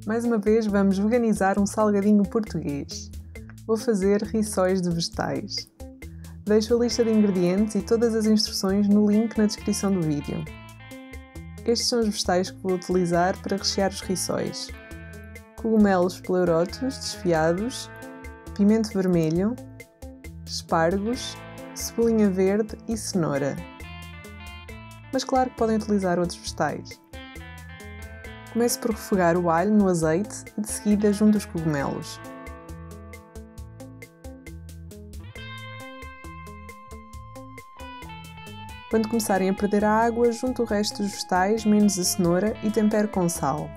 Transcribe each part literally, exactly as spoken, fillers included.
Mais uma vez vamos veganizar um salgadinho português. Vou fazer rissóis de vegetais. Deixo a lista de ingredientes e todas as instruções no link na descrição do vídeo. Estes são os vegetais que vou utilizar para rechear os rissóis: cogumelos pleurotos desfiados, pimento vermelho, espargos, cebolinha verde e cenoura. Mas claro que podem utilizar outros vegetais. Comece por refogar o alho no azeite e de seguida junto os cogumelos. Quando começarem a perder a água, junte o resto dos vegetais, menos a cenoura, e tempere com sal.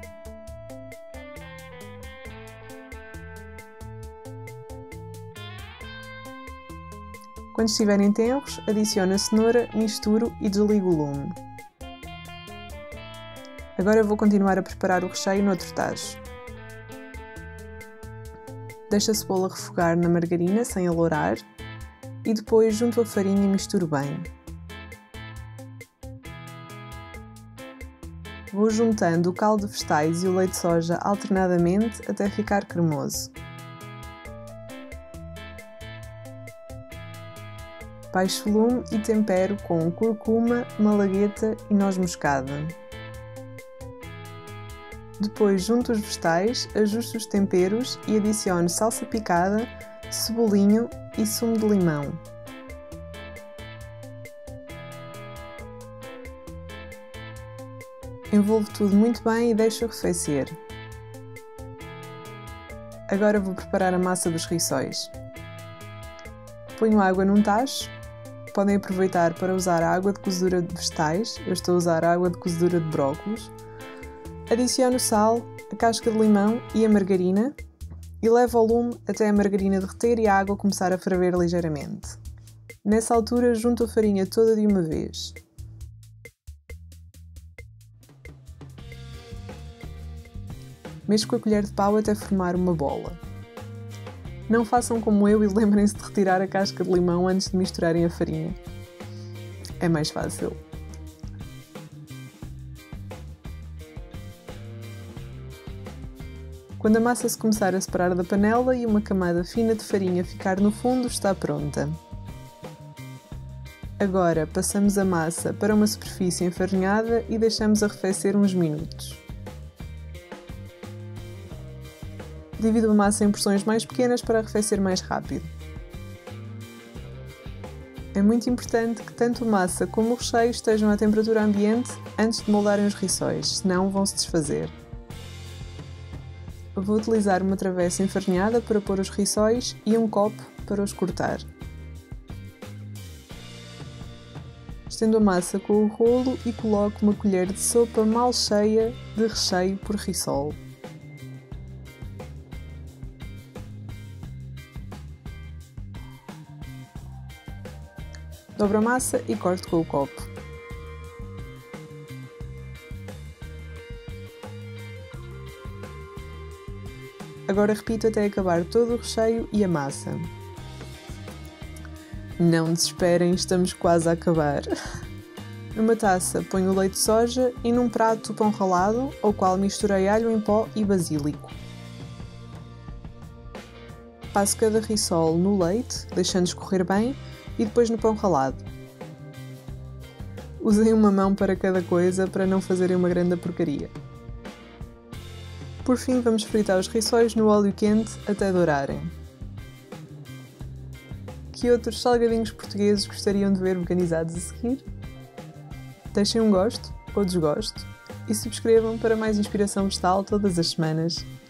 Quando estiverem tenros, adicione a cenoura, misturo e desligo o lume. Agora vou continuar a preparar o recheio noutro tacho. Deixo a cebola refogar na margarina sem alourar e depois junto a farinha e misturo bem. Vou juntando o caldo de vegetais e o leite de soja alternadamente até ficar cremoso. Baixo o lume e tempero com curcuma, malagueta e noz moscada. Depois junto os vegetais, ajuste os temperos e adicione salsa picada, cebolinho e sumo de limão. Envolvo tudo muito bem e deixo arrefecer. Agora vou preparar a massa dos rissóis. Ponho água num tacho. Podem aproveitar para usar a água de cozedura de vegetais. Eu estou a usar a água de cozedura de brócolos. Adiciono o sal, a casca de limão e a margarina e levo ao lume até a margarina derreter e a água começar a ferver ligeiramente. Nessa altura, junto a farinha toda de uma vez. Mexo com a colher de pau até formar uma bola. Não façam como eu e lembrem-se de retirar a casca de limão antes de misturarem a farinha. É mais fácil. Quando a massa se começar a separar da panela e uma camada fina de farinha ficar no fundo, está pronta. Agora passamos a massa para uma superfície enfarinhada e deixamos arrefecer uns minutos. Divido a massa em porções mais pequenas para arrefecer mais rápido. É muito importante que tanto a massa como o recheio estejam à temperatura ambiente antes de moldarem os rissóis, senão vão se desfazer. Vou utilizar uma travessa enfarinhada para pôr os rissóis e um copo para os cortar. Estendo a massa com o rolo e coloco uma colher de sopa mal cheia de recheio por rissol. Dobro a massa e corto com o copo. Agora repito até acabar todo o recheio e a massa. Não desesperem, estamos quase a acabar. Numa taça ponho o leite de soja e num prato o pão ralado, ao qual misturei alho em pó e basílico. Passo cada rissol no leite, deixando escorrer bem, e depois no pão ralado. Usem uma mão para cada coisa para não fazerem uma grande porcaria. Por fim, vamos fritar os rissóis no óleo quente até dourarem. Que outros salgadinhos portugueses gostariam de ver veganizados a seguir? Deixem um gosto ou desgosto e subscrevam para mais inspiração vegetal todas as semanas.